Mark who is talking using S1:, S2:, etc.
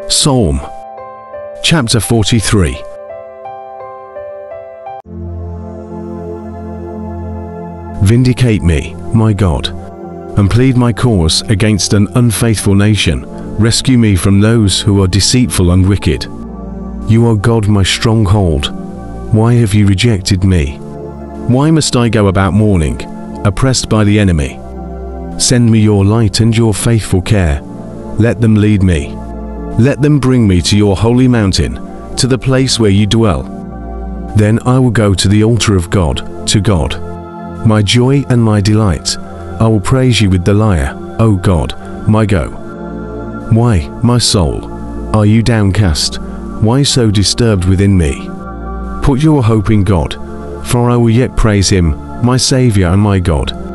S1: Psalm chapter 43. Vindicate me, my God, and plead my cause against an unfaithful nation. Rescue me from those who are deceitful and wicked. You are God, my stronghold. Why have you rejected me? Why must I go about mourning, oppressed by the enemy? Send me your light and your faithful care. Let them lead me. Let them bring me to your holy mountain, to the place where you dwell. Then I will go to the altar of God, to God, my joy and my delight. I will praise you with the lyre, O God, my go. Why, my soul, are you downcast? Why so disturbed within me? Put your hope in God, for I will yet praise him, my Saviour and my God.